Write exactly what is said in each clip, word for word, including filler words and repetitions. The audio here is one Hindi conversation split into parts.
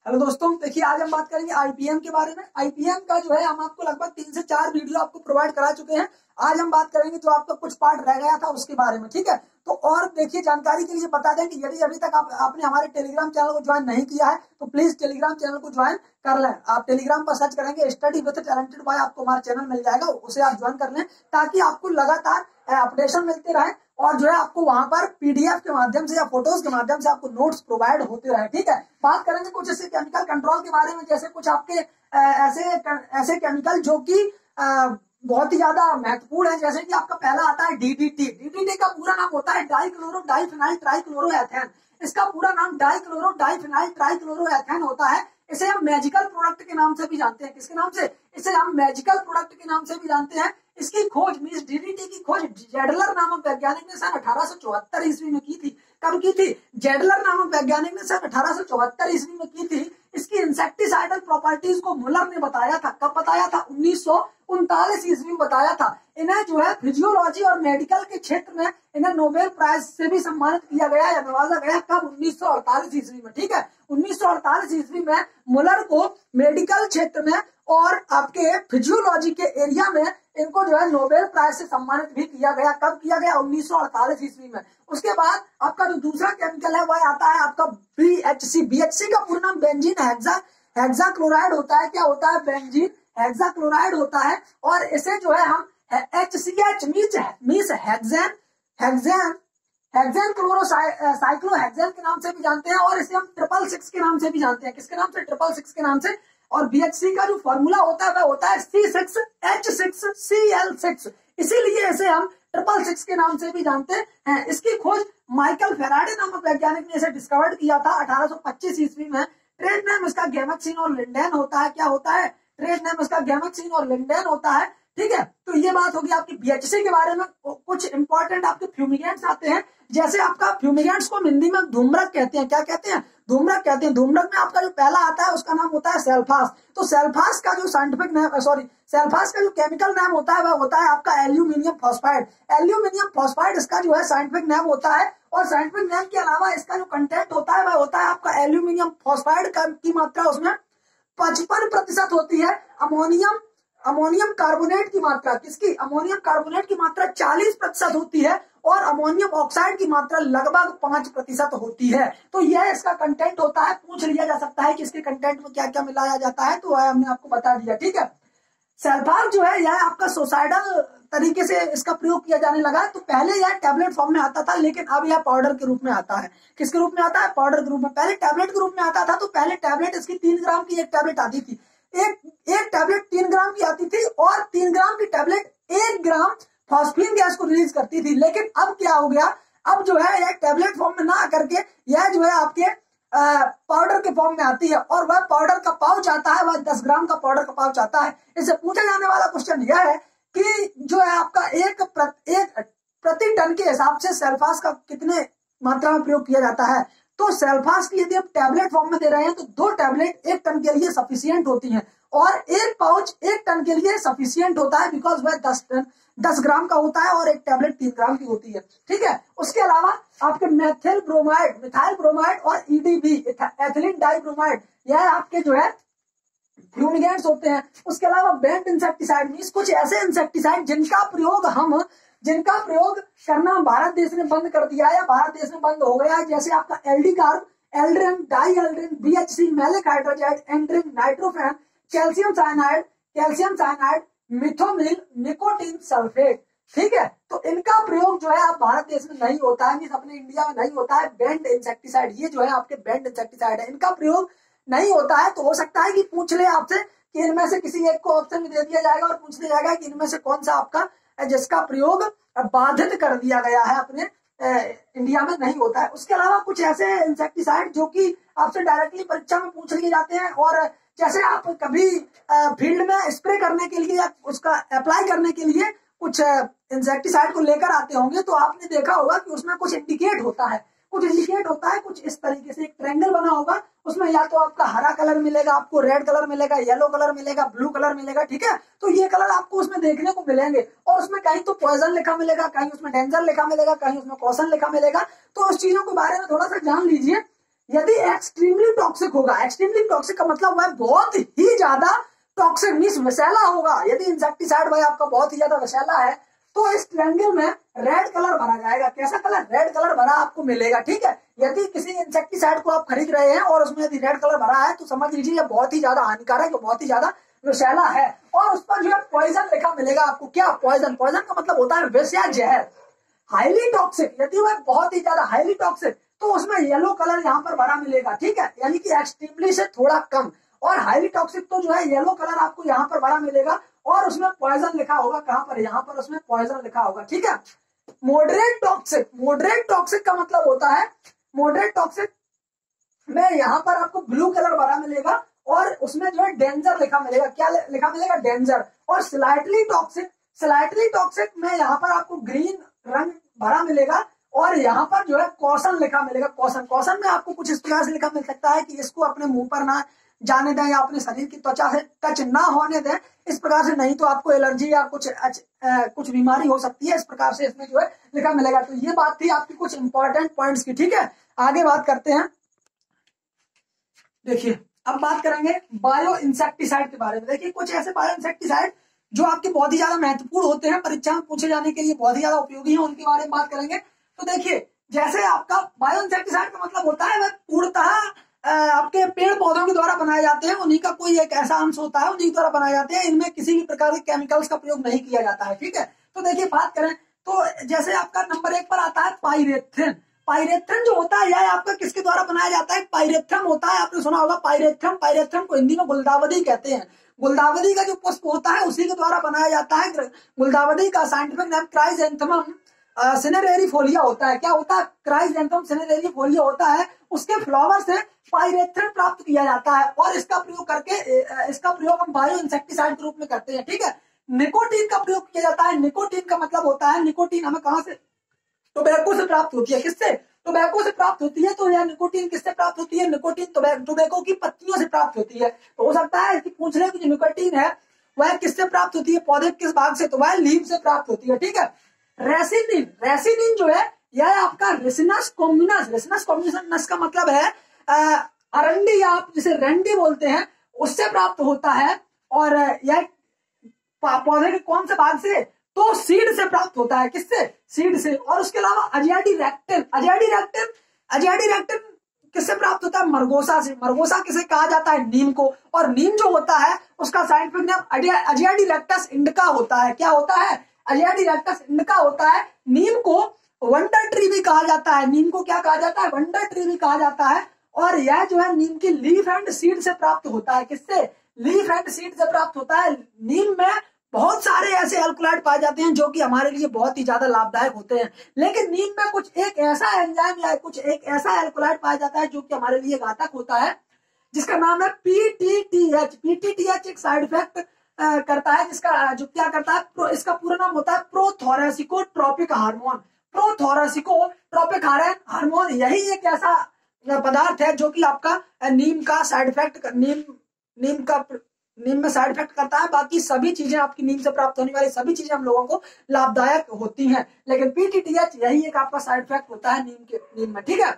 हेलो दोस्तों, देखिए आज हम बात करेंगे आईपीएम के बारे में। आईपीएम का जो है हम आपको लगभग तीन से चार वीडियो आपको प्रोवाइड करा चुके हैं। आज हम बात करेंगे जो आपका कुछ पार्ट रह गया था उसके बारे में, ठीक है। तो और देखिए जानकारी के लिए बता दें कि यदि अभी तक आप, आपने हमारे टेलीग्राम चैनल को ज्वाइन नहीं किया है तो प्लीज टेलीग्राम चैनल को ज्वाइन कर लें। आप टेलीग्राम पर सर्च करेंगे स्टडी विद टैलेंटेड बॉय, आपको हमारा चैनल मिल जाएगा, उसे आप ज्वाइन कर लें ताकि आपको लगातार अपडेशन मिलते रहे और जो है आपको वहां पर पीडीएफ के माध्यम से या फोटोज के माध्यम से आपको नोट्स प्रोवाइड होते रहे, ठीक है। बात करेंगे कुछ ऐसे केमिकल कंट्रोल के बारे में, जैसे कुछ आपके ऐसे ऐसे केमिकल जो कि बहुत ही ज्यादा महत्वपूर्ण है। जैसे कि आपका पहला आता है डीडीटी। डीडीटी का पूरा नाम होता है डाइक्लोरो डाइफिनाइल ट्राइक्लोरोएथेन। इसका पूरा नाम डाइक्लोरो डाइफिनाइल ट्राइक्लोरोएथेन होता है। इसे हम मैजिकल प्रोडक्ट के नाम से भी जानते हैं। किसके नाम से? इसे हम मैजिकल प्रोडक्ट के नाम से भी जानते हैं। इसकी खोज मींस डीडीटी की खोज जेडलर नामक वैज्ञानिक ने सन अठारह सौ चौहत्तर ईस्वी में की थी। कब की थी? जेडलर नामक वैज्ञानिक ने सन अठारह सौ चौहत्तर ईस्वी में की थी। इसकी इंसेक्टिसाइडल प्रॉपर्टीज को मुलर ने बताया था। कब बताया था? उन्नीस सौ उनतालीस ईस्वी में बताया था। इन्हें जो है फिजियोलॉजी और मेडिकल के क्षेत्र में इन्हें नोबेल प्राइज से भी सम्मानित किया गया या नवाजा गया। कब? उन्नीस सौ अड़तालीस ईस्वी में, ठीक है। उन्नीस सौ अड़तालीस ईस्वी में मुलर को मेडिकल क्षेत्र में और आपके फिजियोलॉजी के एरिया में इनको जो है नोबेल प्राइज से सम्मानित भी किया गया। कब किया गया? उन्नीस सौ अड़तालीस ईस्वी में। उसके बाद आपका जो दूसरा केमिकल है वह आता है आपका बीएचसी। बीएचसी का पूरा नाम बेंजीन हेक्सा हेक्सा क्लोराइड होता है। क्या होता है? बेंजीन हेक्सा क्लोराइड होता है। और इसे जो है हम H C H means hexane hexane hexane chlorocyclohexane के नाम से भी जानते हैं और इसे हम ट्रिपल सिक्स के नाम से भी जानते हैं। किसके नाम से? ट्रिपल सिक्स के नाम से। और बीएचसी का जो फॉर्मूला होता है वह होता है C six H six C L six, इसीलिए इसे हम ट्रिपल सिक्स के नाम से भी जानते हैं। इसकी खोज माइकल फेराडे नामक वैज्ञानिक ने इसे डिस्कवर्ड किया था अठारह सौ पच्चीस ईस्वी में। ट्रेड नेम इसका गैमेक्सिन और लिंडेन होता है। क्या होता है? ट्रेड नेम इसका गैमेक्सिन और लिंडेन होता है, ठीक है। तो ये बात होगी आपकी बीएचसी के बारे में। कुछ इंपॉर्टेंट आपके फ्यूमिगेंट्स आते हैं, जैसे आपका फ्यूमिगेंट्स को हिंदी में धूम्रक कहते हैं। क्या कहते हैं? धूम्रक कहते हैं। धूम्रक में आपका जो पहला आता है उसका नाम होता है सेल्फास। तो सेल्फास का जो साइंटिफिक नेम सॉरी सेल्फास का जो केमिकल नेम होता है वह होता है आपका एल्यूमिनियम फॉस्फाइड। एल्यूमिनियम फॉस्फाइड इसका जो है साइंटिफिक नेम होता है। और साइंटिफिक नेम के अलावा इसका जो कंटेंट होता है वह होता है आपका एल्यूमिनियम फॉस्फाइड की मात्रा उसमें पचपन प्रतिशत होती है। अमोनियम अमोनियम कार्बोनेट की मात्रा किसकी? अमोनियम कार्बोनेट की मात्रा चालीस प्रतिशत होती है और अमोनियम ऑक्साइड की मात्रा लगभग पांच प्रतिशत होती है। तो यह इसका कंटेंट होता है। पूछ लिया जा सकता है कि इसके कंटेंट में क्या क्या मिलाया जाता है, तो वह हमने आपको बता दिया, ठीक है। सेल्फास जो है यह आपका सोसाइडल तरीके से इसका प्रयोग किया जाने लगा। तो पहले यह टैबलेट फॉर्म में आता था, लेकिन अब यह पाउडर के रूप में आता है। किसके रूप में आता है? पाउडर के रूप में। पहले टैबलेट के रूप में आता था, तो पहले टैबलेट इसकी तीन ग्राम की एक टैबलेट आती थी। एक एक टैबलेट तीन ग्राम की आती थी और तीन ग्राम की टैबलेट एक ग्राम फॉस्फीन गैस को रिलीज करती थी। लेकिन अब क्या हो गया? अब जो है यह टैबलेट फॉर्म में ना आकर के यह जो है आपके पाउडर के फॉर्म में आती है और वह पाउडर का पाउच आता है, वह दस ग्राम का पाउडर का पाउच आता है। इससे पूछा जाने वाला क्वेश्चन यह है कि जो है आपका एक प्रति, एक प्रति टन के हिसाब से सेल्फास का कितने मात्रा में प्रयोग किया जाता है। तो सेल्फास की यदि आप टैबलेट फॉर्म में दे रहे हैं तो दो टैबलेट एक टन के लिए सफिशियंट होती हैं और एक पाउच एक टन के लिए सफिशियंट होता है, बिकॉज वह दस टन दस ग्राम का होता है और एक टैबलेट तीन ग्राम की होती है, ठीक है। उसके अलावा आपके मेथिल ब्रोमाइड मिथाइल ब्रोमाइड और ईडीबी एथिलीन डाइब्रोमाइड यह आपके जो है फ्यूमिगेंट्स होते हैं। उसके अलावा बेंट इंसेक्टिसाइड मींस कुछ ऐसे इंसेक्टिसाइड जिनका प्रयोग हम जिनका प्रयोग करना भारत देश ने बंद कर दिया है, भारत देश में बंद हो गया है। जैसे आपका aldicarb, aldrin, dieldrin, BHC, maleic hydrazide, endrin, nitrofen, calcium cyanide, calcium cyanide, methomyl, nicotine sulphate, ठीक है। तो इनका प्रयोग जो है आप भारत देश में नहीं होता है, मींस अपने इंडिया में नहीं होता है। बेंड इंसेक्टिसाइड ये जो है आपके बेंड इंसेक्टिसाइड है, इनका प्रयोग नहीं होता है। तो हो सकता है कि पूछ ले आपसे कि इनमें से किसी एक को ऑप्शन में दे दिया जाएगा और पूछ लिया जाएगा कि इनमें से कौन सा आपका जिसका प्रयोग बाधित कर दिया गया है अपने इंडिया में नहीं होता है। उसके अलावा कुछ ऐसे इंसेक्टिसाइड जो कि आपसे डायरेक्टली परीक्षा में पूछ लिए जाते हैं और जैसे आप कभी फील्ड में स्प्रे करने के लिए या उसका अप्लाई करने के लिए कुछ इंसेक्टिसाइड को लेकर आते होंगे तो आपने देखा होगा कि उसमें कुछ इंडिकेट होता है कुछ इंडिकेट होता है कुछ इस तरीके से एक ट्रायंगल बना होगा, उसमें या तो आपका हरा कलर मिलेगा, आपको रेड कलर मिलेगा, येलो कलर मिलेगा, ब्लू कलर मिलेगा, ठीक है। तो ये कलर आपको उसमें देखने को मिलेंगे और उसमें कहीं तो पॉइजन लिखा मिलेगा, कहीं उसमें डेंजर लिखा मिलेगा, कहीं उसमें कॉशन लिखा मिलेगा। तो उस चीजों के बारे में थोड़ा सा जान लीजिए। यदि एक्सट्रीमली टॉक्सिक होगा, एक्सट्रीमली टॉक्सिक का मतलब वह बहुत ही ज्यादा टॉक्सिक मींस विषैला होगा। यदि इंसेक्टिसाइड भाई आपका बहुत ही ज्यादा विषैला है तो इस ट्रायंगल में रेड कलर भरा जाएगा। कैसा कलर? रेड कलर भरा आपको मिलेगा, ठीक है। यदि किसी इंसेक्टिसाइड को आप खरीद रहे हैं और उसमें यदि रेड कलर भरा है तो समझ लीजिए ये बहुत ही ज्यादा हानिकारक, बहुत ही ज्यादा विषैला है। और उस पर जो है पॉइजन लिखा मिलेगा आपको। क्या? पॉइजन। पॉइजन का मतलब होता है विष या जहर। हाईली टॉक्सिक, यदि वह बहुत ही ज्यादा हाईली टॉक्सिक तो उसमें येलो कलर यहाँ पर भरा मिलेगा, ठीक है, यानी कि एक्सट्रीमली से थोड़ा कम। और हाईली टॉक्सिक तो जो है येलो कलर आपको यहाँ पर भरा मिलेगा और उसमें पॉइजन लिखा होगा। कहां पर? यहाँ पर उसमें पॉइजन लिखा होगा, ठीक है। मॉडरेट टॉक्सिक, मॉडरेट टॉक्सिक का मतलब होता है, मॉडरेट टॉक्सिक में यहाँ पर आपको ब्लू कलर भरा मिलेगा और उसमें जो है डेंजर लिखा मिलेगा। क्या लिखा मिलेगा? डेंजर। और स्लाइटली टॉक्सिक, स्लाइटली टॉक्सिक में यहाँ पर आपको ग्रीन रंग भरा मिलेगा और यहाँ पर जो है कॉशन लिखा मिलेगा। कॉशन, कॉशन में आपको कुछ इस प्रकार से लिखा मिल सकता है कि इसको अपने मुंह पर ना जाने दें या अपने शरीर की त्वचा से टच ना होने दें, इस प्रकार से, नहीं तो आपको एलर्जी या कुछ अच, आ, कुछ बीमारी हो सकती है। इस प्रकार से इसमें जो है लिखा मिलेगा। तो ये बात थी आपकी कुछ इंपॉर्टेंट पॉइंट्स की, ठीक है। आगे बात करते हैं। देखिए अब बात करेंगे बायो इंसेक्टिसाइड के बारे में। देखिए कुछ ऐसे बायो इंसेक्टिसाइड जो आपके बहुत ही ज्यादा महत्वपूर्ण होते हैं, परीक्षा में पूछे जाने के लिए बहुत ही ज्यादा उपयोगी हैं, उनके बारे में बात करेंगे। तो देखिए जैसे आपका बायो इंसेक्टिसाइड का मतलब होता है वह पूर्णतः आपके पेड़ पौधों के द्वारा बनाए जाते हैं, उन्हीं का कोई एक ऐसा अंश होता है, उन्हीं के द्वारा बनाए जाते हैं। इनमें किसी भी प्रकार के केमिकल्स का प्रयोग नहीं किया जाता है, ठीक है। तो देखिए बात करें तो जैसे आपका नंबर एक पर आता है पाइरेथ्रिन। पाइरेथ्रिन जो होता है यह आपका किसके द्वारा बनाया जाता है? पाइरेथ्रम होता है, आपने सुना होगा पाइरेथ्रम। पाइरेथ्रम को हिंदी में गुलदावदी कहते हैं। गुलदावदी का जो पुष्प होता है उसी के द्वारा बनाया जाता है। गुलदावदी का साइंटिफिक नाम क्राइसैंथेमम सिनेरेरीफोलिया होता है। क्या होता है? क्राइसैंथेमम सिनेरेरीफोलिया होता है। उसके फ्लावर से पाइरेथ्रिन प्राप्त किया जाता है और इसका प्रयोग करके इसका प्रयोग हम बायो इंसेक्टिसाइड के रूप में करते हैं, ठीक है। निकोटीन का प्रयोग किया जाता है। निकोटीन का मतलब होता है, निकोटीन हमें कहां से? टोबैको से प्राप्त होती है। किससे? टोबैको से प्राप्त होती है। तो यह निकोटीन किससे प्राप्त होती है? निकोटीन टोबैको की पत्तियों से प्राप्त होती है। तो हो सकता है कि पूछ रहे कि जो निकोटीन है वह किससे प्राप्त होती है? पौधे किस भाग से? तो वह लीव से प्राप्त होती है, ठीक है। रेसिनिन, रेसिनिन जो है यह आपका रेसिनस कॉम्बिनस, रेसिनस कॉम्बिनस का मतलब है अरंडी, आप जिसे रंडी बोलते हैं, उससे प्राप्त होता है। और यह पौधे के कौन से भाग से? तो सीड से प्राप्त होता है। किससे? सीड से। और उसके अलावा अजियाडिरेक्टिन, अजियाडिरेक्टिन, अजियाडिरेक्टिन किससे प्राप्त होता है? मरगोसा से। मरगोसा किसे कहा जाता है? नीम को। और नीम जो होता है उसका साइंटिफिक नाम अजियाडिरेक्टस इंडिका होता है। क्या होता है? अजियाडिरेक्टस इंडिका होता है। नीम को वंडर ट्री भी कहा जाता है। नीम को क्या कहा जाता है? वंडर ट्री भी कहा जाता है। और यह जो है नीम की लीफ एंड सीड से प्राप्त होता है। किससे? लीफ एंड सीड से प्राप्त होता है। नीम में बहुत सारे ऐसे एल्कोलाइड पाए जाते हैं जो कि हमारे लिए बहुत ही ज्यादा लाभदायक होते हैं, लेकिन नीम में कुछ एक ऐसा एंजाइम या कुछ एक ऐसा एल्कोलाइड पाया जाता है जो कि हमारे लिए घातक होता है, जिसका नाम है पीटीटीएच। पीटीटीएच एक साइड इफेक्ट करता है, जिसका जो क्या करता है, इसका पूरा नाम होता है प्रोथोरेसिकोट्रोपिक हार्मोन। प्रोथोरेसिकोट्रोपिक हार्मोन यही एक ऐसा पदार्थ है जो कि आपका नीम का साइड इफेक्ट नीम नीम का नीम में साइड इफेक्ट करता है। बाकी सभी चीजें आपकी नीम से प्राप्त होने वाली सभी चीजें हम लोगों को लाभदायक होती हैं, लेकिन पीटीटीएच यही एक आपका साइड इफेक्ट होता है नीम के नीम में, ठीक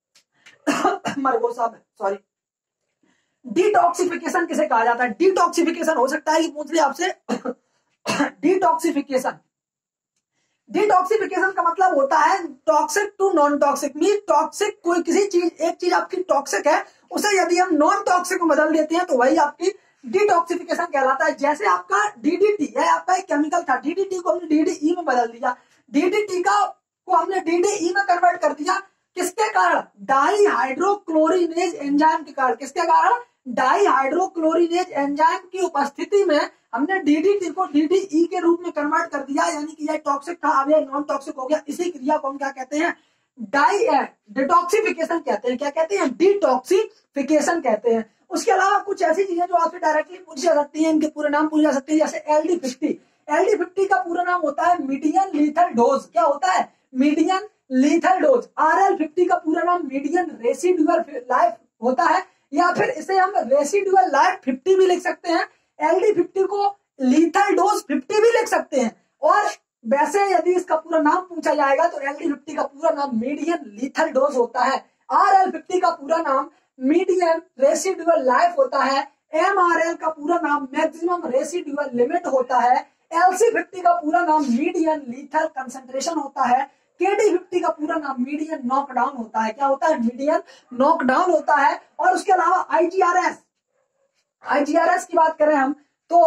है। मरगोसा में, सॉरी। डिटॉक्सिफिकेशन किसे कहा जाता है? डिटॉक्सिफिकेशन हो सकता है कि पूछ ले आपसे। डिटॉक्सिफिकेशन, डिटॉक्सिफिकेशन का मतलब होता है toxic to non toxic. Mean toxic कोई किसी चीज, एक चीज आपकी टॉक्सिक है, उसे यदि हम नॉन टॉक्सिक में बदल देते हैं तो वही आपकी डिटॉक्सिफिकेशन कहलाता है। जैसे आपका डीडीटी है, आपका एक केमिकल था, डीडीटी को हमने डीडीई में बदल दिया। डीडीटी का को हमने डीडीई में कन्वर्ट कर दिया। किसके कारण? डाई हाइड्रोक्लोरिनेज एंजाइम के कारण। किसके कारण? डाई हाइड्रोक्लोरिनेज एंजाइम की उपस्थिति में हमने डीडीटी को डीडीई के रूप में कन्वर्ट कर दिया, यानी कि यह टॉक्सिक था, अब यह नॉन टॉक्सिक हो गया। इसी क्रिया को हम क्या कहते हैं? डाई डिटॉक्सिफिकेशन कहते हैं। क्या कहते हैं? डिटॉक्सिफिकेशन कहते हैं। उसके अलावा कुछ ऐसी चीजें जो आपसे डायरेक्टली पूछी जा सकती हैं, इनके पूरे नाम पूछे जा सकते हैं, जैसे L D fifty. L D fifty का पूरा नाम होता है मीडियन लीथल डोज। क्या होता है? Median lethal dose. R L fifty का पूरा नाम मीडियन रेसिडुअल लाइफ होता है, या फिर इसे हम रेसिडुअल लाइफ फिफ्टी भी लिख सकते हैं। एल डी फिफ्टी को लीथल डोज फिफ्टी भी लिख सकते हैं। और वैसे यदि इसका पूरा नाम पूछा जाएगा तो एल डी फिफ्टी का पूरा नाम मीडियन लीथल डोज होता है। आर एल फिफ्टी का पूरा नाम मीडियम रेसिडुअल लाइफ होता है। एम आर एल का पूरा नाम मैक्सिमम रेसिडुअल लिमिट होता है। एल सी फिफ्टी का पूरा नाम मीडियन लीथल कंसंट्रेशन होता है। के डी फिफ्टी का पूरा नाम मीडियन नॉकडाउन होता है। क्या होता है? मीडियन नॉकडाउन होता है। और उसके अलावा I G R S, I G R S की बात करें हम तो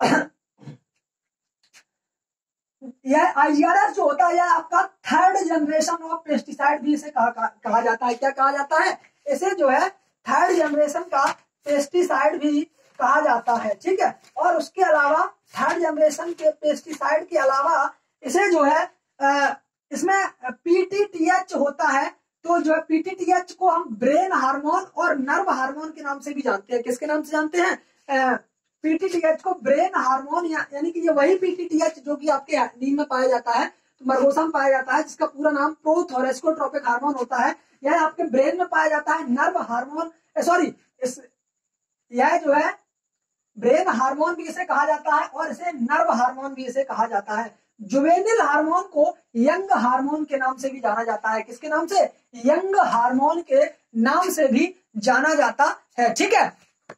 यह आई जी आर एस जो होता है यह आपका थर्ड जनरेशन ऑफ पेस्टिसाइड भी इसे कहा, कहा, कहा जाता है। क्या कहा जाता है? इसे जो है थर्ड जनरेशन का पेस्टिसाइड भी कहा जाता है। ठीक है। और उसके अलावा थर्ड जनरेशन के पेस्टिसाइड के अलावा इसे जो है आ, इसमें पी टी टी एच होता है। तो जो है पी टी टी एच को हम ब्रेन हार्मोन और नर्व हार्मोन के नाम से भी जानते हैं। किसके नाम से जानते हैं? पी टी टी एच को ब्रेन हार्मोन या, यानी कि ये वही पी टी टी एच जो कि आपके नीम में पाया जाता है, तो मरगोसा में पाया जाता है, जिसका पूरा नाम प्रोथोरेस्कोट्रोपिक हार्मोन होता है। यह आपके ब्रेन में पाया जाता है। नर्व हार्मोन सॉरी इस यह जो है ब्रेन हार्मोन भी इसे कहा जाता है और इसे नर्व हार्मोन भी इसे कहा जाता है। जुवेनिल हार्मोन को यंग हार्मोन के नाम से भी जाना जाता है। किसके नाम से? यंग हार्मोन के नाम से भी जाना जाता है। ठीक है।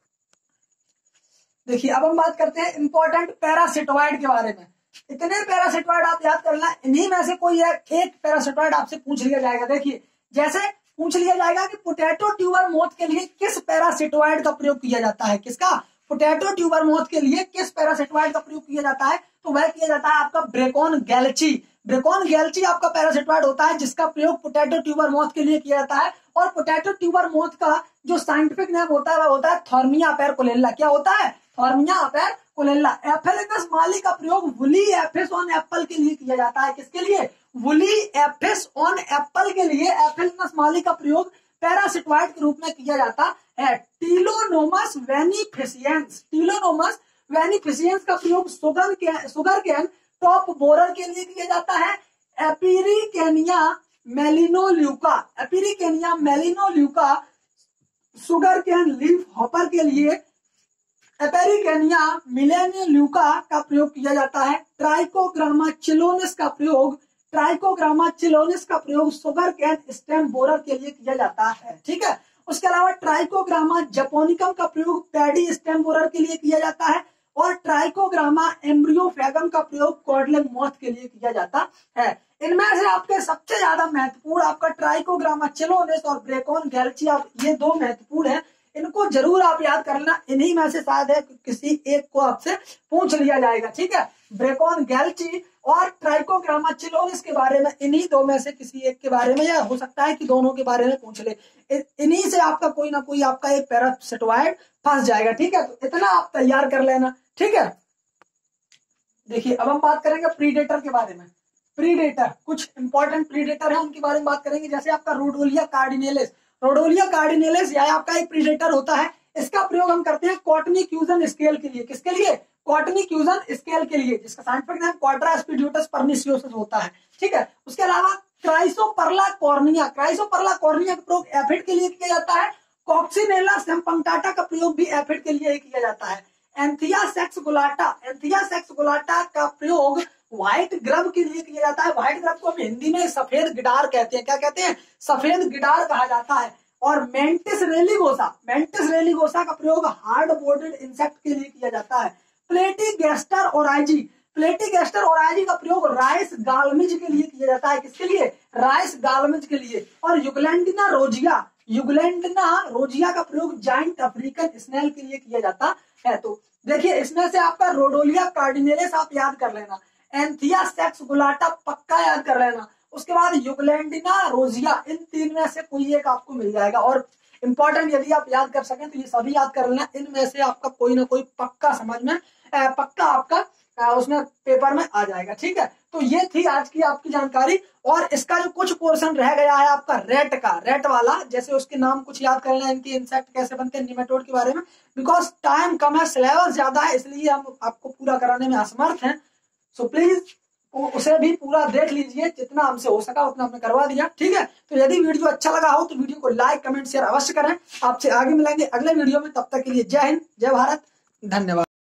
देखिए अब हम बात करते हैं इंपॉर्टेंट पैरासिटोइड के बारे में। इतने पैरासिटोइड आप याद कर लेना, इन्हीं में से कोई एक, एक पैरासिटोइड आपसे पूछ लिया जाएगा। देखिए जैसे पूछ लिया जाएगा कि पोटैटो ट्यूबर मोथ के लिए किस पैरासिटोइड का प्रयोग किया जाता है। किसका? पोटैटो ट्यूबर मोथ के लिए किस पैरासिटोइड का प्रयोग किया जाता है? तो वह किया जाता है आपका ब्रेकॉन गैल्ची। ब्रेकॉन गैल्ची आपका पैरासिटोइड होता है जिसका प्रयोग पोटैटो ट्यूबर मोथ के लिए किया जाता है। और पोटैटो ट्यूबर मोथ का जो साइंटिफिक नेम होता है वह होता है थॉर्मिया अपेरकोलेला। क्या होता है? थॉर्मिया अपेरकोलेला। एफेलिकस माली का प्रयोग वुली एफिस ऑन एप्पल के लिए किया जाता है। किसके लिए? वुली एफिस ऑन एप्पल के लिए एफेलिकस माली का प्रयोग पैरासिटोइड के रूप में किया जाता है। टीलोनोमस वेनिफिशियंस, टीलोनोमस वेनिफिशियंस का प्रयोग सुगर के सुगर कैन टॉप बोरर के लिए किया जाता है। Epiricania melanoleuca, Epiricania melanoleuca sugar cane leaf hopper के लिए एपेरिकेनिया मिलेनियल्यूका का प्रयोग किया जाता है। ट्राइकोग्रामा चिलोनिस का प्रयोग ट्राइकोग्रामा चिलोनिस का प्रयोग शुगर कैन स्टेम बोरर के लिए किया जाता है। ठीक है। उसके अलावा ट्राइकोग्रामा जपोनिकम का प्रयोग पैडी स्टेम बोरर के लिए किया जाता है। और ट्राइकोग्रामा एम्ब्रियोफेगम का प्रयोग कॉडलिंग मॉथ के लिए किया जाता है। इनमें से आपके सबसे ज्यादा महत्वपूर्ण आपका ट्राइकोग्रामा चिलोनिस और ब्रेकॉन गैल्ची, आप ये दो महत्वपूर्ण है। इनको जरूर आप याद कर लेना। इन्हीं में से शायद है किसी एक को आपसे पूछ लिया जाएगा। ठीक है। ब्रेकॉन गैल्ची और ट्राइकोग्रामा चिलोनिस के बारे में, इन्हीं दो में से किसी एक के बारे में, या हो सकता है कि दोनों के बारे में पूछ ले। इन्हीं से आपका कोई ना कोई आपका एक पैरासिटोइड फंस जाएगा। ठीक है। तो इतना आप तैयार कर लेना। ठीक है। देखिए अब हम बात करेंगे प्रीडेटर के बारे में। प्रीडेटर, कुछ इंपॉर्टेंट प्रीडेटर है उनके बारे में बात करेंगे। जैसे आपका रोडोलिया कार्डिनेलिस, रोडोलिया कार्डिनेलिस यह आपका एक प्रीडेटर होता है। इसका प्रयोग हम करते हैं कॉटनी क्यूजन स्केल के लिए। किसके लिए? कॉटनी क्यूजन स्केल के लिए, जिसका साइंटिफिक नाम क्वाड्रास्पिड्यूटस परनिसियोसिस होता है। ठीक है। उसके अलावा क्राइसोपर्ला कॉर्निया, क्राइसोपर्ला कॉर्निया का प्रयोग एफिड के लिए किया जाता है। कॉक्सिनेला सेम्पंटाटा का प्रयोग भी एफिड के लिए किया जाता है। एंथिया सेक्स गुलाटा, एंथिया सेक्स गुलाटा का प्रयोग व्हाइट ग्रब के लिए किया जाता है। व्हाइट ग्रब को हम हिंदी में सफेद गिडार कहते हैं। क्या कहते हैं? सफेद गिडार कहा जाता है। और मेंटिस रेलिगोसा, मेंटिस रेलिगोसा का प्रयोग हार्ड बोर्डेड इंसेक्ट के लिए किया जाता है। प्लेटीगैस्टर ओराइजी, प्लेटीगैस्टर ओराइजी का प्रयोग राइस गालमिज के लिए किया जाता है। किसके लिए? राइस गालमिज के लिए। और युगलैंडिना रोजिया, युगलैंडिना रोजिया का प्रयोग जाइंट अफ्रीकन स्नेल के लिए किया जाता है। तो देखिए इसमें से आपका रोडोलिया कार्डिनेलिस आप याद कर लेना, एंथिया सेक्स गुलाटा पक्का याद कर लेना। उसके बाद युगलैंडिना रोजिया, इन तीन में से कोई एक आपको मिल जाएगा। और इंपॉर्टेंट यदि आप याद कर सकें तो ये सभी याद कर लेना। इनमें से आपका कोई ना कोई पक्का समझ में पक्का आपका उसमें पेपर में आ जाएगा। ठीक है। तो ये थी आज की आपकी जानकारी। और इसका जो कुछ पोर्शन रह गया है आपका रेट का, रेट वाला, जैसे उसके नाम कुछ याद कर लेना, इनके इंसेक्ट कैसे बनते हैं, निमेटोड के बारे में। बिकॉज टाइम कम है, सिलेबस ज्यादा है, इसलिए हम आपको पूरा कराने में असमर्थ हैं। सो प्लीज उसे भी पूरा देख लीजिए, जितना हमसे हो सका उतना हमने करवा दिया। ठीक है। तो यदि वीडियो अच्छा लगा हो तो वीडियो को लाइक कमेंट शेयर अवश्य करें। आपसे आगे मिलेंगे अगले वीडियो में। तब तक के लिए जय हिंद, जय भारत, धन्यवाद।